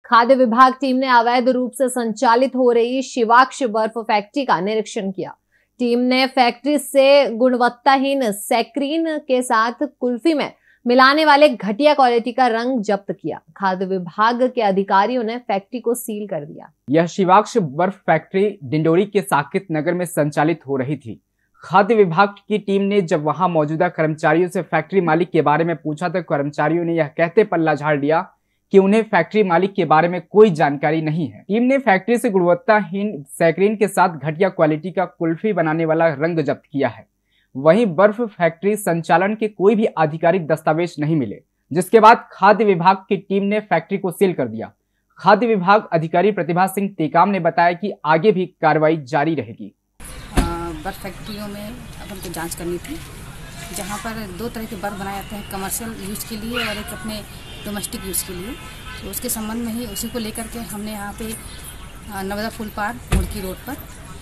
खाद्य विभाग टीम ने अवैध रूप से संचालित हो रही शिवाक्ष बर्फ फैक्ट्री का निरीक्षण किया। टीम ने फैक्ट्री से गुणवत्ताहीन सैक्रीन के साथ कुल्फी में मिलाने वाले घटिया क्वालिटी का रंग जब्त किया। खाद्य विभाग के अधिकारियों ने फैक्ट्री को सील कर दिया। यह शिवाक्ष बर्फ फैक्ट्री डिंडोरी के साकेत नगर में संचालित हो रही थी। खाद्य विभाग की टीम ने जब वहां मौजूदा कर्मचारियों से फैक्ट्री मालिक के बारे में पूछा तो कर्मचारियों ने यह कहते पल्ला झाड़ दिया कि उन्हें फैक्ट्री मालिक के बारे में कोई जानकारी नहीं है। टीम ने फैक्ट्री से गुणवत्ताहीन सैक्रीन के साथ घटिया क्वालिटी का कुल्फी बनाने वाला रंग जब्त किया है। वहीं बर्फ फैक्ट्री संचालन के कोई भी आधिकारिक दस्तावेज नहीं मिले, जिसके बाद खाद्य विभाग की टीम ने फैक्ट्री को सील कर दिया। खाद्य विभाग अधिकारी प्रतिभा सिंह टेकाम ने बताया कि आगे भी कार्रवाई जारी रहेगी। बर्फ फैक्ट्रियों में अब हमको जांच करनी थी, जहां पर 2 तरह के बर्फ बनाए जाते हैं, कमर्शियल यूज के लिए और एक अपने डोमेस्टिक यूज के लिए। तो उसके संबंध में ही उसी को लेकर के हमने यहाँ पे नर्मदा फूल पार्क मुड़की रोड पर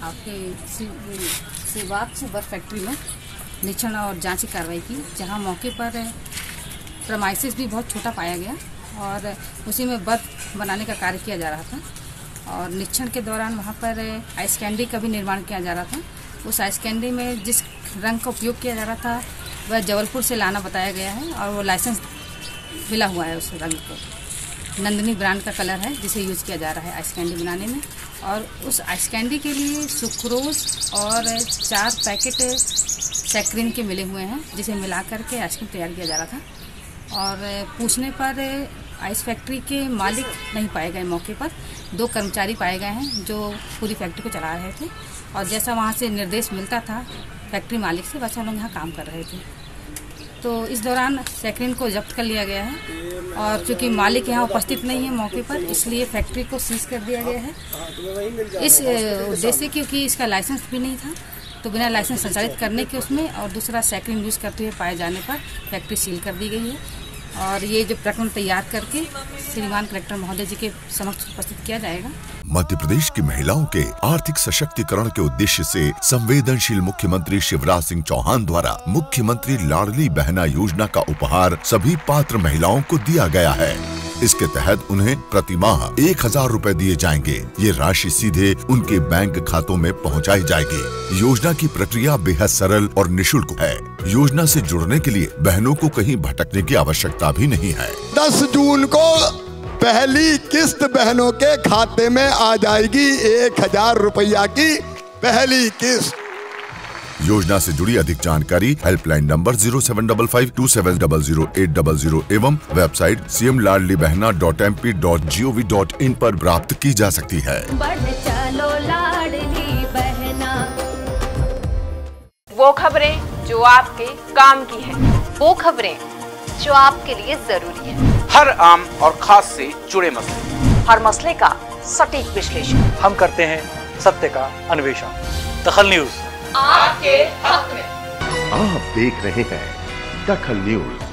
आपके शिवाक्ष बर्फ फैक्ट्री में निरीक्षण और जांच की कार्रवाई की, जहां मौके पर प्रमाइसिस भी बहुत छोटा पाया गया और उसी में बर्फ बनाने का कार्य किया जा रहा था। और निरीक्षण के दौरान वहां पर आइस कैंडी का भी निर्माण किया जा रहा था। उस आइस कैंडी में जिस रंग का उपयोग किया जा रहा था वह जबलपुर से लाना बताया गया है और वो लाइसेंस मिला हुआ है। उस रंग को नंदिनी ब्रांड का कलर है जिसे यूज़ किया जा रहा है आइस कैंडी बनाने में। और उस आइस कैंडी के लिए सुक्रोज और 4 पैकेट सैक्रीन के मिले हुए हैं, जिसे मिला करके आइसक्रीम तैयार किया जा रहा था। और पूछने पर आइस फैक्ट्री के मालिक नहीं पाए गए, मौके पर 2 कर्मचारी पाए गए हैं जो पूरी फैक्ट्री को चला रहे थे। और जैसा वहाँ से निर्देश मिलता था फैक्ट्री मालिक से, वैसा लोग यहाँ काम कर रहे थे। तो इस दौरान सैक्रीन को जब्त कर लिया गया है और चूँकि मालिक यहाँ उपस्थित नहीं है मौके पर, इसलिए फैक्ट्री को सीज कर दिया गया है। इस उद्देश्य क्योंकि इसका लाइसेंस भी नहीं था, तो बिना लाइसेंस संचालित करने के उसमें और दूसरा सैक्रीन यूज़ करते हुए पाए जाने पर फैक्ट्री सील कर दी गई है। और ये जो प्रकरण तैयार करके श्रीमान कलेक्टर महोदय जी के समक्ष उपस्थित किया जाएगा। मध्य प्रदेश की महिलाओं के आर्थिक सशक्तिकरण के उद्देश्य से संवेदनशील मुख्यमंत्री शिवराज सिंह चौहान द्वारा मुख्यमंत्री लाडली बहना योजना का उपहार सभी पात्र महिलाओं को दिया गया है। इसके तहत उन्हें प्रति माह 1000 रुपए दिए जाएंगे। ये राशि सीधे उनके बैंक खातों में पहुंचाई जाएगी। योजना की प्रक्रिया बेहद सरल और निःशुल्क है। योजना से जुड़ने के लिए बहनों को कहीं भटकने की आवश्यकता भी नहीं है। 10 जून को पहली किस्त बहनों के खाते में आ जाएगी। 1000 रुपया की पहली किस्त। योजना से जुड़ी अधिक जानकारी हेल्पलाइन नंबर 075527008000 एवं वेबसाइट cmladlibehna.mp.gov.in पर प्राप्त की जा सकती है। बढ़ चलो लाडली बहना। वो खबरें जो आपके काम की है, वो खबरें जो आपके लिए जरूरी है। हर आम और खास से जुड़े मसले, हर मसले का सटीक विश्लेषण हम करते हैं, सत्य का अन्वेषण। दखल न्यूज आपके हक में। आप देख रहे हैं दखल न्यूज।